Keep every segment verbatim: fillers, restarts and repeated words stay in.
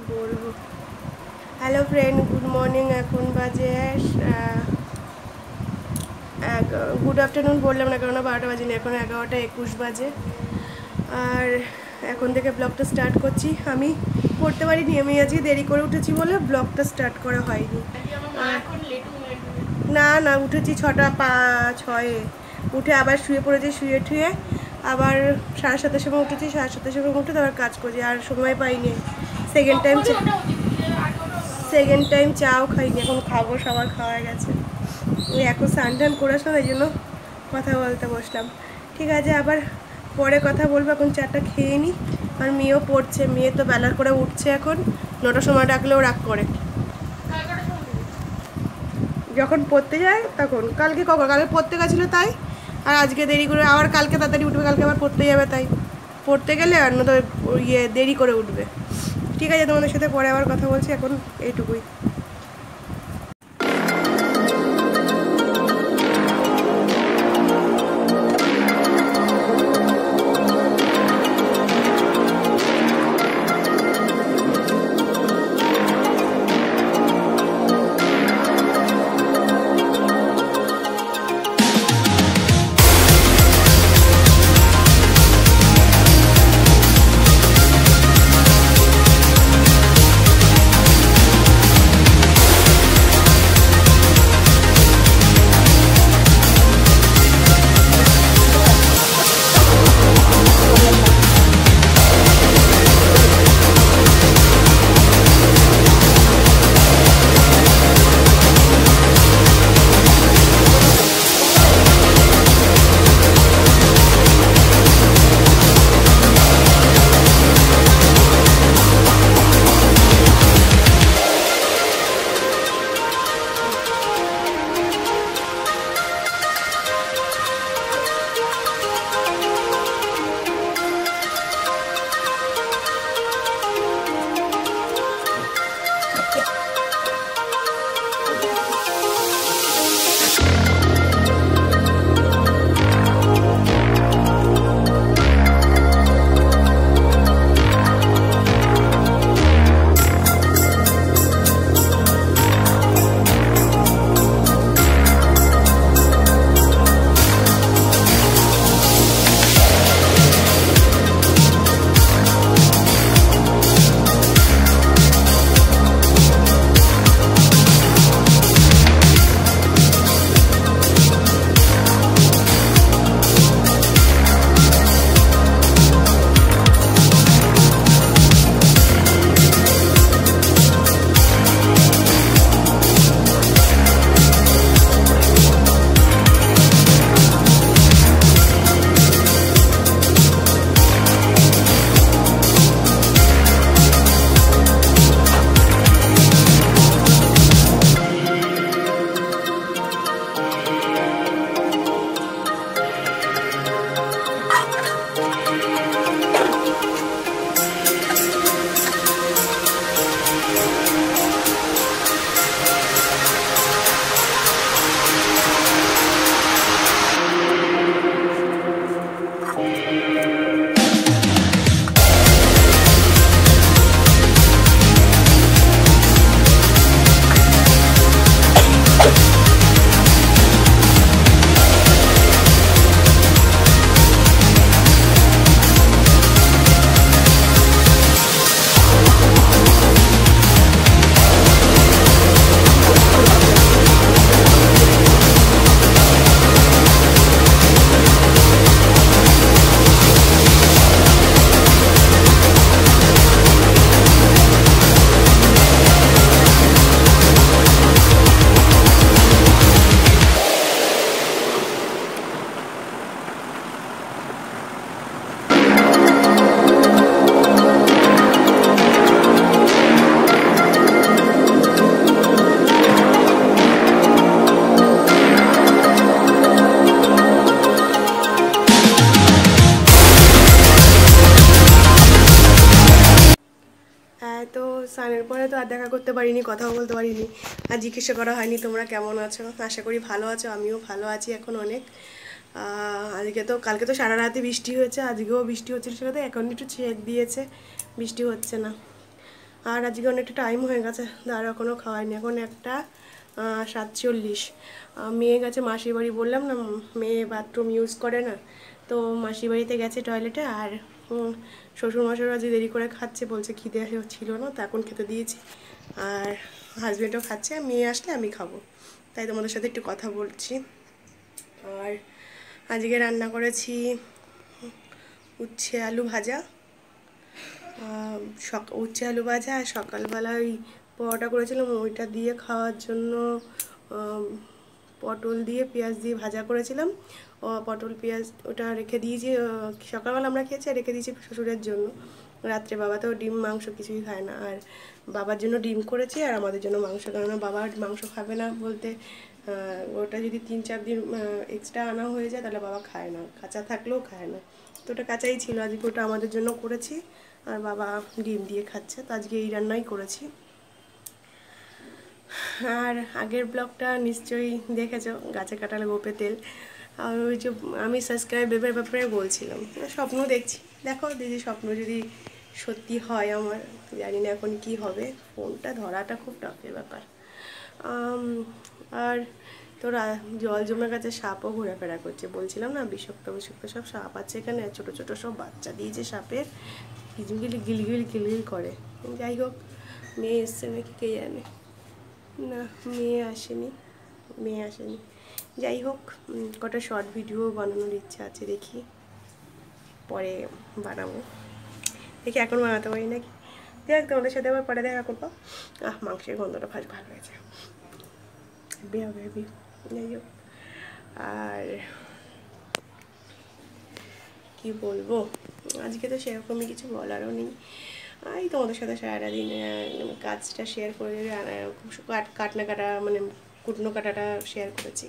বলবো। Hello friend, good morning. এখন বাজে গুড আফটারনুন বললাম না, কেননা বারোটা বাজে না, এখন এগারোটা একুশ বাজে। আর এখন থেকে ব্লগটা স্টার্ট করছি। আমি পড়তে পারিনি, আমি আজকে দেরি করে উঠেছি বলে ব্লগটা স্টার্ট করা হয়নি। না না, উঠেছি ছটা পা ছয়ে উঠে আবার শুয়ে পড়েছি, শুয়ে ঠুয়ে আবার সাড়ে সাতটার সময় উঠেছি, সাড়ে সাতটার সময় উঠে তারপর কাজ করছি, আর সময় পাইনি। সেকেন্ড টাইম সেকেন্ড টাইম চাও খাইনি, এখন খাবো, সবার খাওয়া গেছে। এখন স্নান টান করে আসলাম, এই জন্য কথা বলতে বসলাম। ঠিক আছে, আবার পরে কথা বলবো, এখন চাটা খেয়ে নিই। আর মেয়েও পড়ছে, মেয়ে তো বেলার করে উঠছে, এখন নটার সময় ডাকলেও রাগ করে যখন পড়তে যায় তখন। কালকে কখন কালকে পড়তে গেছিলো তাই, আর আজকে দেরি করে, আবার কালকে তাড়াতাড়ি উঠবে, কালকে আবার পড়তে যাবে তাই। পড়তে গেলে আর নয়তো ইয়ে দেরি করে উঠবে। ঠিক আছে, তোমাদের সাথে পরে আবার কথা বলছি, এখন এইটুকুই। তো স্নানের পরে তো আর দেখা করতে পারিনি, কথাও বলতে পারিনি, আর জিজ্ঞাসা করা হয়নি তোমরা কেমন আছো। আশা করি ভালো আছো, আমিও ভালো আছি এখন অনেক। আজকে তো কালকে তো সারা রাতে বৃষ্টি হয়েছে, আজকেও বৃষ্টি হচ্ছে, সেটা এখন একটু ছেড়ে দিয়েছে, বৃষ্টি হচ্ছে না। আর আজকে অনেকটা টাইম হয়ে গেছে, দাঁড়া এখনও খাওয়াইনি, এখন একটা সাতচল্লিশ। মেয়ে গেছে মাসির বাড়ি, বললাম না মেয়ে বাথরুম ইউজ করে না, তো মাসির বাড়িতে গেছে টয়লেটে। আর শ্বশুরমশাইও আজকে দেরি করে খাচ্ছে, বলছে খিদে ছিল না, তো এখন খেতে দিয়েছি। আর হাজব্যান্ডও খাচ্ছে, মেয়ে আসলে আমি খাবো, তাই তোমাদের সাথে একটু কথা বলছি। আর আজকে রান্না করেছি উচ্ছে আলু ভাজা, সক উচ্ছে আলু ভাজা। আর সকালবেলা ওই পরোটা করেছিলাম, ওইটা দিয়ে খাওয়ার জন্য পটল দিয়ে পেঁয়াজ দিয়ে ভাজা করেছিলাম। ও পটল পেঁয়াজ ওটা রেখে দিয়েছি, সকালবেলা আমরা খেয়েছি, রেখে দিয়েছি শ্বশুরের জন্য। রাত্রে বাবা তো ডিম মাংস কিছুই খায় না, আর বাবার জন্য ডিম করেছি আর আমাদের জন্য মাংস, কেননা বাবা মাংস খাবে না বলতে ওটা যদি তিন চার দিন এক্সট্রা আনা হয়ে যায় তাহলে বাবা খায় না, কাঁচা থাকলেও খায় না, তো ওটা কাঁচাই ছিল। আজকে ওটা আমাদের জন্য করেছি, আর বাবা ডিম দিয়ে খাচ্ছে, তো আজকে এই রান্নাই করেছি। আর আগের ব্লগটা নিশ্চয়ই দেখেছো, গাছে কাটাল গোপে তেল। আর ওই যে আমি সাবস্ক্রাইবের ব্যাপারে বলছিলাম, স্বপ্ন দেখছি, দেখো দিদি স্বপ্ন যদি সত্যি হয় আমার, জানি না এখন কি হবে, ফোনটা ধরাটা খুব টাফের ব্যাপার। আর তোরা জল জমে গেছে, সাপও ঘোরাফেরা করছে, বলছিলাম না বিষাক্ত বিষাক্ত সব সাপ আছে এখানে, ছোটো ছোটো সব বাচ্চা দিয়েছে সাপের, গিলগিলি গিলগিল গিলগিল করে। যাই হোক, মেয়ে এসছে নাকি কে জানে, না মেয়ে আসেনি, মেয়ে আসেনি। যাই হোক, কটা শর্ট ভিডিও বানানোর ইচ্ছা আছে, দেখি পরে বানাবো, দেখি এখন বানাতে পারি নাকি। দেখ তোমাদের সাথে আবার পরে দেখা করবো। আহ মাংসের গন্ধটা ভাজ ভালো হয়েছে, বেয়া বেবি। যাই হোক, আর কি বলবো, আজকে তো সেরকমই কিছু বলারও নেই। এই তোমাদের সাথে সারাদিন কাজটা শেয়ার করে দেবে, খুব কাট কাটনা কাটা মানে কুটনো কাটাটা শেয়ার করেছি।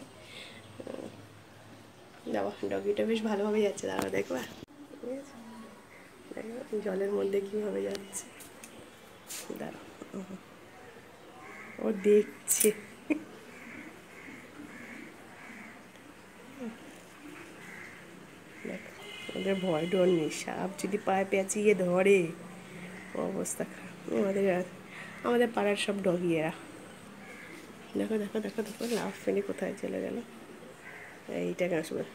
দাও, ডগিটা বেশ ভালোভাবে যাচ্ছে, দাঁড়া দেখবা, ঠিক আছে, জলের মধ্যে কীভাবে যাচ্ছে, দাঁড়া ও দেখছে। দেখো ওদের ভয় ডর নেই, সাপ যদি পায়ে পেঁচিয়ে ধরে অবস্থা খারাপ। আমাদের আমাদের পাড়ার সব ডগিয়েরা, দেখো দেখো দেখো দেখো লাফ ফেলে কোথায় চলে গেল, এইটা কেন আসবে।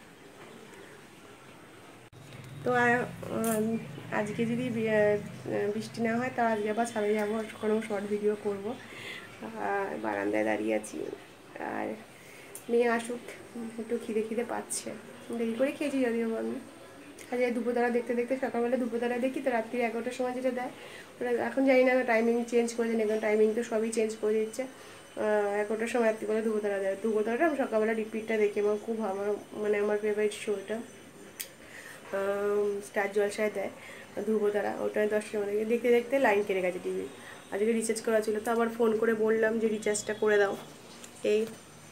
তো আজকে যদি বৃষ্টি না হয় তা আজকে আবার ছাদে যাবো, কোনো শর্ট ভিডিও করবো। বারান্দায় দাঁড়িয়ে আছি, আর মেয়ে আসুক, একটু খিদে খিদে পাচ্ছে, দেরি করে খেয়েছি যদিও আমি। আজকে দুপুরবেলা দেখতে দেখতে সকালবেলা দুপুরবেলা দেখি, তো রাত্রি এগারোটার সময় যেটা দেয় ওটা এখন জানি না, টাইমিং চেঞ্জ করে দেন, এখন টাইমিং তো সবই চেঞ্জ করে দিচ্ছে। এগারোটার সময় রাত্রিবেলা দুপুরবেলা দেয়, দুপুরবেলাটা আমি সকালবেলা রিপিটটা দেখি, আমার খুব আমার মানে আমার ফেভারিট শো এটা, স্টার জলসায় দেয় ধ্রুবতারা, ওটা দশটার মধ্যে দেখতে দেখতে লাইন কেটে গেছে টিভি। আজকে রিচার্জ করা ছিল, তো আবার ফোন করে বললাম যে রিচার্জটা করে দাও। এই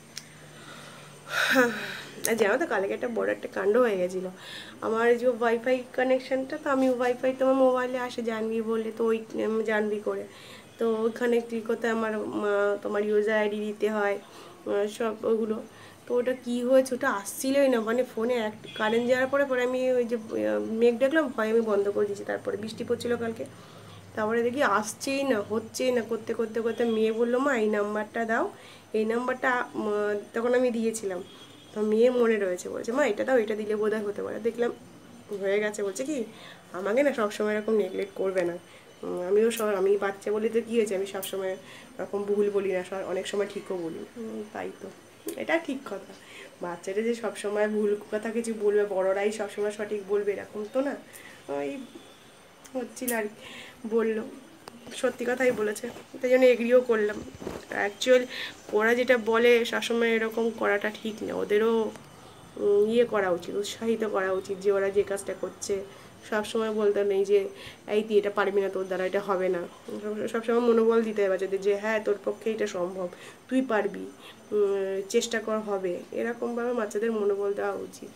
আর জানো তো কালকে একটা বড় একটা কাণ্ড হয়ে গেছিলো, আমার যে ওয়াইফাই কানেকশানটা, তো আমি ওয়াইফাই তো আমার মোবাইলে আসে জানবি বলে, তো ওই জানবি করে, তো ওইখানে ক্লিক করতে আমার তোমার ইউজার আইডি দিতে হয় সব ওগুলো, তো ওটা কী হয়েছে ওটা আসছিলই না, মানে ফোনে এক কারেন্ট যাওয়ার পরে পরে আমি ওই যে মেঘ দেখলাম ভয় আমি বন্ধ করে দিয়েছি, তারপরে বৃষ্টি পড়ছিলো কালকে, তারপরে দেখি আসছেই না, হচ্ছেই না, করতে করতে করতে মেয়ে বললো মা এই নাম্বারটা দাও, এই নাম্বারটা তখন আমি দিয়েছিলাম, তো মেয়ে মনে রয়েছে, বলছে মা এটা দাও, এটা দিলে বোধহয় হতে পারে, দেখলাম হয়ে গেছে। বলছে কি আমাকে না সবসময় এরকম নেগলেক্ট করবে না, আমিও সব আমি বাচ্চা বলি তো কী হয়েছে, আমি সবসময় এরকম ভুল বলি না, অনেক সময় ঠিকও বলি, তাই তো এটা ঠিক কথা, বাচ্চারা যে সবসময় ভুল কথা কিছু বলবে, বড়রাই সবসময় সঠিক বলবে এরকম তো না, ওই হচ্ছিল আর বললো, সত্যি কথাই বলেছে, তাই জন্য এগ্রিও করলাম। অ্যাকচুয়াল ওরা যেটা বলে সবসময় এরকম করাটা ঠিক না, ওদেরও ইয়ে করা উচিত, উৎসাহিত করা উচিত, যে ওরা যে কাজটা করছে সবসময় বলতে নেই যে এই তুই এটা পারবি না, তোর দ্বারা এটা হবে না, সবসময় মনোবল দিতে হবে বাচ্চাদের যে হ্যাঁ তোর পক্ষে এটা সম্ভব, তুই পারবি, চেষ্টা কর হবে, এরকমভাবে বাচ্চাদের মনোবল দেওয়া উচিত।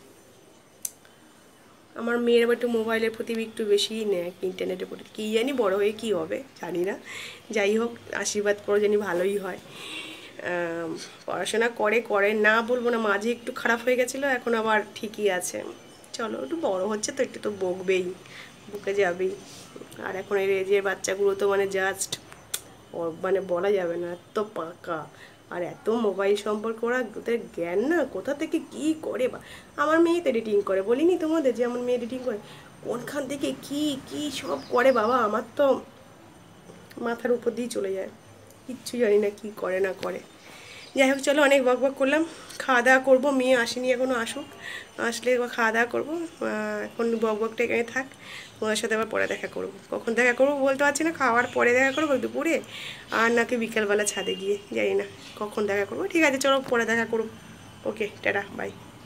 আমার মেয়ের আবার একটু মোবাইলের প্রতি একটু বেশিই নেয়, ইন্টারনেটের প্রতি, কী জানি বড়ো হয়ে কী হবে জানি না, যাই হোক আশীর্বাদ করে জানি ভালোই হয়, পড়াশোনা করে করে না বলবো না, মাঝে একটু খারাপ হয়ে গেছিলো, এখন আবার ঠিকই আছে, চলো একটু বড়ো হচ্ছে তো একটু তো বকবেই, বকে যাবেই, আর এখন এর এজের বাচ্চাগুলো তো মানে জাস্ট মানে বলা যাবে না, এত পাকা আর এত মোবাইল সম্পর্কে ওরা ওদের জ্ঞান না কোথা থেকে কি করে। বা আমার মেয়ে তো এডিটিং করে, বলিনি তোমাদের যে আমার মেয়ে এডিটিং করে, কোনখান থেকে কি কি সব করে বাবা, আমার তো মাথার উপর দিয়ে চলে যায়, কিচ্ছু জানি না কি করে না করে। যাই হোক চলো, অনেক বক বক করলাম, খাওয়া দাওয়া করবো, মেয়ে আসেনি এখনও, আসুক, আসলে খাওয়া দাওয়া করবো। এখন বক বকটা এখানে থাক, তোমার সাথে আবার পরে দেখা করবো। কখন দেখা করবো বলতে পারছি না, খাওয়ার পরে দেখা করবো দুপুরে, আর নাকি বিকালবেলা ছাদে গিয়ে, জানি না কখন দেখা করবো। ঠিক আছে চলো পরে দেখা করবো, ওকে টাটা বাই।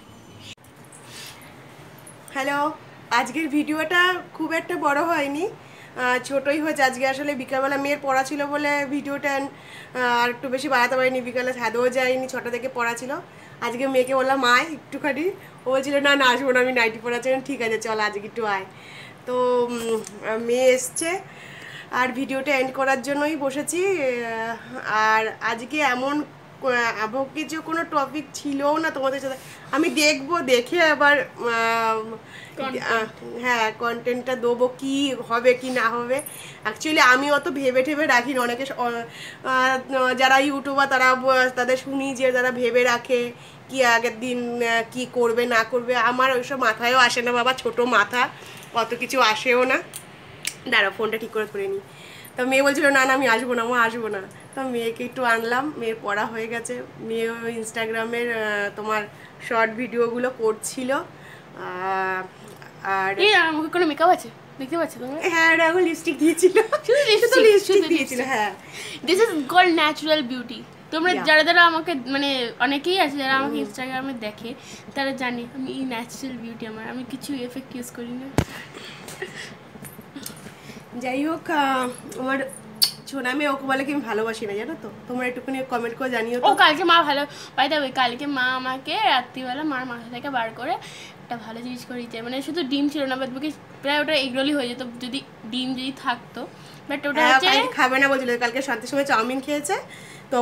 হ্যালো, আজকের ভিডিওটা খুব একটা বড় হয়নি, ছোটোই হয়েছে। আজকে আসলে বিকালবেলা মেয়ের পড়া ছিল বলে ভিডিওটা আর একটু বেশি বাড়াতে পারিনি, বিকালে ছাদেও যাইনি, ছটা থেকে পড়া ছিল। আজকে মেয়েকে বললাম আয় একটুখানি, ও বলছিল না না আসবো না, আমি নাইটি পড়াচ্ছিলাম, ঠিক আছে চল আজকে একটু আয়। তো মেয়ে এসছে আর ভিডিওটা এন্ড করার জন্যই বসেছি। আর আজকে এমন কিছু কোনো টপিক ছিলও না তোমাদের সাথে, আমি দেখবো, দেখে আবার হ্যাঁ কন্টেন্টটা দেবো, কি হবে কি না হবে। অ্যাকচুয়ালি আমি অত ভেবে ঠেবে রাখি না, অনেকে যারা ইউটিউবার তারা তাদের শুনি যে তারা ভেবে রাখে কি আগের দিন কি করবে না করবে, আমার ওইসব মাথায়ও আসে না বাবা, ছোট মাথা, অত কিছু আসেও না। দাঁড়া ফোনটা ঠিক করে করে নিই। তো মেয়ে বলছিল না না আমি আসবো না, মা আসবো না। তো মেয়েকে একটু আনলাম, মেয়ের পড়া হয়ে গেছে, মেয়ে ইনস্টাগ্রামের তোমার শর্ট ভিডিওগুলো করছিল। আর আমাকে কোনো মেকআপ আছে দেখতে পাচ্ছ তোমরা? হ্যাঁ এখন লিপস্টিক দিয়েছিল, শুধু লিপস্টিক দিয়েছিল। হ্যাঁ this is called natural beauty. তোমরা যারা যারা আমাকে মানে অনেকেই আছে যারা আমাকে ইনস্টাগ্রামে দেখে তারা জানে আমি ন্যাচারাল বিউটি, আমার আমি কিছু এফেক্ট ইউজ করি না। যাই হোক আমার ছোনা মেয়ে ওকে বলে কি আমি ভালোবাসি না, জানো তো, তোমরা একটুখানি কমেন্ট করে জানিও। ও কালকে মা ভালো পাই দেবে, কালকে মা আমাকে রাত্রিবেলা মার মাথা থেকে বার করে একটা ভালো জিনিস করে দিতে, মানে শুধু ডিম ছিল না, বাট বাকি প্রায় ওটা এগরোলই হয়ে যেত যদি ডিম যদি থাকতো, বাট ওটা হচ্ছে খাবে না বলছিল। কালকে শান্তির সময় চাউমিন খেয়েছে তো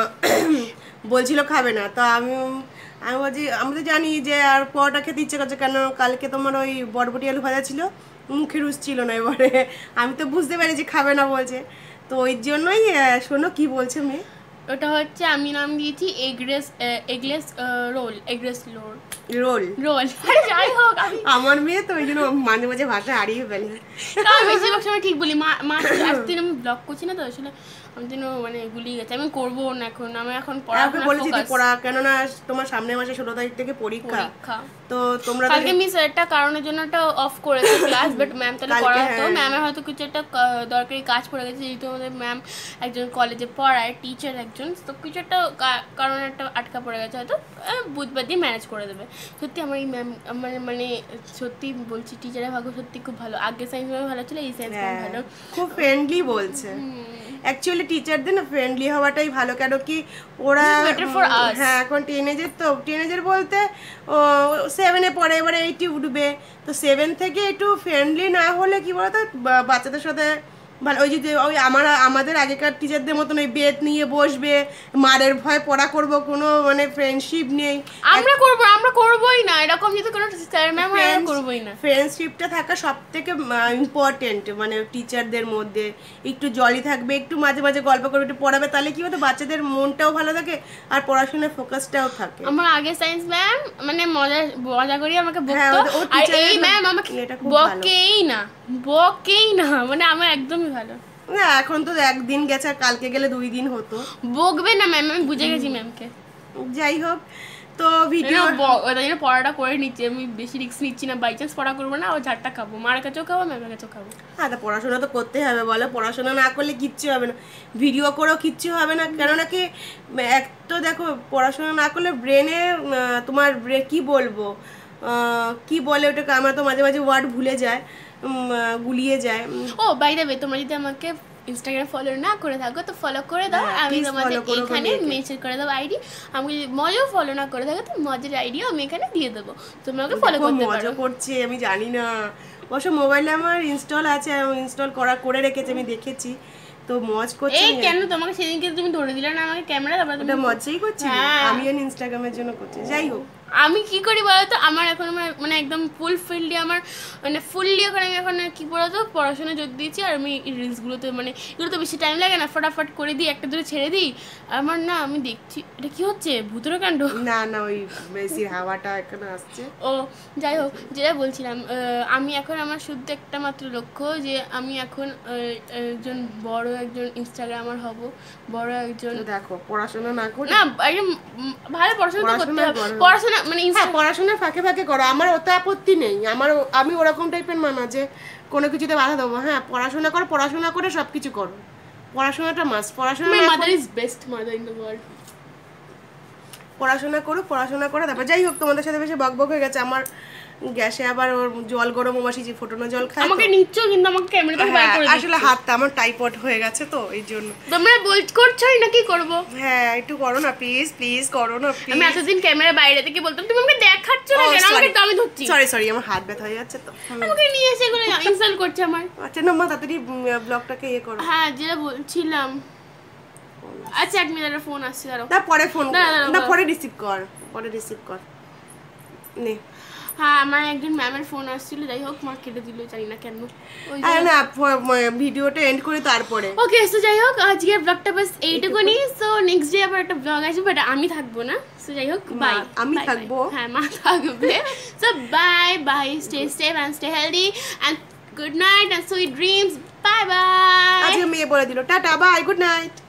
বলছিল খাবে না, তো আমি আমি বলছি আমি তো জানি যে আর পরোটা খেতে ইচ্ছে করছে, কেন কালকে তোমার ওই বরবটি আলু ভাজা ছিল, মুখে রুচ ছিল না, এবারে আমি তো বুঝতে পারি যে খাবে না বলছে, তো ওই জন্যই শোনো কি বলছে মেয়ে। ওটা হচ্ছে আমি নাম দিয়েছি eggless eggless roll, eggless roll roll roll আরে যাই হোক আমার মেয়ে তো ওই জন্য মাঝে মাঝে ভাষা হারিয়ে ফেলে, বেশিরভাগ সময় ঠিক বলি। মা মা আজদিন আমি ব্লগ করছি না তো আসলে আমি যেন মানে গুলিয়ে গেছে, আমি করবো না এখন, আমি এখন পড়াশোনা বলেছি পড়া, কেননা তোমার সামনের মাসে ষোলো তারিখ থেকে পরীক্ষা, তো তোমরা কালকে মিস একটা কারণের জন্য একটা অফ করেছে ক্লাস, বাট ম্যাম তাহলে পড়াতো, ম্যামের হয়তো কিছু একটা দরকারি কাজ পড়ে গেছে, যেহেতু আমাদের ম্যাম একজন কলেজে পড়ায়, টিচার একজন, তো কিছু একটা কারণে একটা আটকা পড়ে গেছে, হয়তো বুধবার দিয়ে ম্যানেজ করে দেবে। সত্যি আমার এই ম্যাম আমার মানে সত্যি বলছি টিচারের ভাগ্য সত্যি খুব ভালো, আগে সায়েন্স ম্যাম ভালো ছিল, এই সায়েন্স ম্যাম ভালো, খুব ফ্রেন্ডলি বলছে। অ্যাকচুয়ালি টিচারদের না ফ্রেন্ডলি হওয়াটাই ভালো, কেন কি ওরা হ্যাঁ এখন টিনেজার, তো টিনেজার বলতে ও সেভেনে পড়ে, এবারে এইটে উঠবে, তো সেভেন থেকে একটু ফ্রেন্ডলি না হলে কি বলতো বাচ্চাদের সাথে ভালো, ওই যে ওই আমার আমাদের আগেকার টিচারদের মতন ওই বেত নিয়ে বসবে, মারের ভয় পড়া করবো, কোনো মানে ফ্রেন্ডশিপ নেই, আমরা করবো আমরা করবোই না, এরকম যদি কোনো স্যার ম্যাম হয় আমরা করবোই না। ফ্রেন্ডশিপটা থাকা সব থেকে ইম্পর্টেন্ট, মানে টিচারদের মধ্যে একটু জলি থাকবে, একটু মাঝে মাঝে গল্প করে একটু পড়াবে, তাহলে কি হতো বাচ্চাদের মনটাও ভালো থাকে আর পড়াশোনার ফোকাসটাও থাকে। আমার আগে সায়েন্স ম্যাম মানে মজা মজা করি আমাকে বকতো, আর এই ম্যাম আমাকে বকেই না বকেই না, মানে আমার একদমই ভালো না। এখন তো একদিন গেছে, আর কালকে গেলে দুই দিন হতো, বকবে না ম্যাম, আমি বুঝে গেছি ম্যামকে। যাই হোক তো ভিডিও পড়াটা করে নিচ্ছি, আমি বেশি রিস্ক নিচ্ছি না, বাই চান্স পড়া করবো না, ও ঝাড়টা খাবো, মার কাছেও খাবো ম্যামের কাছেও খাবো। হ্যাঁ তা পড়াশোনা তো করতেই হবে, বলো পড়াশোনা না করলে কিচ্ছু হবে না, ভিডিও করেও কিচ্ছু হবে না, কেননা কি এক তো দেখো পড়াশোনা না করলে ব্রেনে তোমার কি বলবো কি বলে ওটাকে, আমরা তো মাঝে মাঝে ওয়ার্ড ভুলে যায়, গুলিয়ে যায়। ও বাই দ্য ওয়ে তোমরা যদি আমাকে ইনস্টাগ্রাম ফলো না করে থাকো তো ফলো করে দাও, আমি তোমাদের এখানে মেনশন করে দেবো আইডি, আমি যদি মজাও ফলো না করে থাকো তো মজার আইডিও আমি এখানে দিয়ে দেবো, তোমরা আমাকে ফলো করতে পারো। মজা করছে আমি জানি না, অবশ্য মোবাইলে আমার ইনস্টল আছে, ইনস্টল করা করে রেখেছি আমি দেখেছি, তো মজ করছে। এই কেন তোমাকে সেদিনকে তুমি ধরে দিলে না আমাকে ক্যামেরা, তারপর ওটা মজাই করছি, আমি আর ইনস্টাগ্রামের জন্য করছি। যাই হোক আমি কি করি বলতো, আমার এখন আমার- মানে একদম ফুল ফিল্ডলি আমার মানে ফুললি এখন আমি এখন কি বলতো পড়াশোনা যোগ দিয়েছি। আর আমি রিলসগুলোতে মানে এগুলো তো বেশি টাইম লাগে না, ফটাফট করে দিই, একটা দূরে ছেড়ে দিই। আমার না আমি দেখছি এটা কি হচ্ছে, ভূতের কাণ্ড। না না ওই বেশি হাওয়াটা এখানে আসছে। ও যাই হোক, যেটা বলছিলাম, আহ, আমি এখন আমার শুধু একটা মাত্র লক্ষ্য যে আমি এখন আহ, একজন বড় একজন ইনস্টাগ্রামার হব, বড় একজন, দেখো পড়াশোনা না করে না একদম উম, ভালো পড়াশোনা তো করতে পড়াশোনা হবে, করো। পড়াশোনা মানে হ্যাঁ Insta- পড়াশোনা ফাঁকে ফাঁকে করো, আমার ওতে আপত্তি নেই। আমার আমি ওরকম টাইপের মানা যে কোনো কিছুতে বাধা দেবো। হ্যাঁ পড়াশোনা করো, পড়াশোনা করে সব কিছু করো, পড়াশোনাটা মাস্ট। পড়াশোনা My না mother করে- is best mother in the world. পড়াশোনা করো, পড়াশোনা করে তারপর যাই হোক। তোমাদের সাথে বেশি বকবক হয়ে গেছে। আমার গ্যাসে আবার ওর জল গরম বসিয়েছি, ফোটানো জল খাই তো। আমাকে নিচ্ছ কিন্তু আমাকে ক্যামেরা থেকে বাইরে হ্যাঁ, করে আসলে হাতটা আমার টাইফয়েড হয়ে গেছে তো এই জন্য। তোমরা বল করছোই না, কি করব? হ্যাঁ একটু করো না প্লিজ, প্লিজ করো না প্লিজ। আমি এতদিন ক্যামেরা বাইরে থেকে বলতাম তুমি আমাকে দেখাচ্ছ না কেন, আমাকে তো আমি ধরছি। সরি সরি আমার হাত ব্যথা হয়ে যাচ্ছে তো। আমাকে নিয়ে এসে এগুলো ইনসাল্ট করছে আমার। আচ্ছা না মা তাড়াতাড়ি ব্লগটাকে ইয়ে করো। হ্যাঁ যেটা বলছিলাম, আচ্ছা এক মিনিট ফোন আসছে, দাঁড়াও। না পরে ফোন না, না, না, না বলো। পরে রিসিভ কর, পরে রিসিভ কর নে। হ্যাঁ আমার একজন ম্যামের ফোন আসছিল, যাই হোক মা কেটে দিল, জানি না কেন। ওই আরে না ভিডিওটা এন্ড করে তারপরে। ওকে সো যাই হোক আজকের ব্লগটা বাস এইটুকুনি। সো নেক্সট ডে আবার একটা ব্লগ আসবে, বাট আমি থাকবো না। সো যাই হোক বাই। আমি থাকবো। হ্যাঁ মা থাকবে। So bye bye, stay safe and stay healthy and good night and sweet dreams. Bye bye. আজকে মেয়ে বলে দিল টাটা বাই গুড নাইট।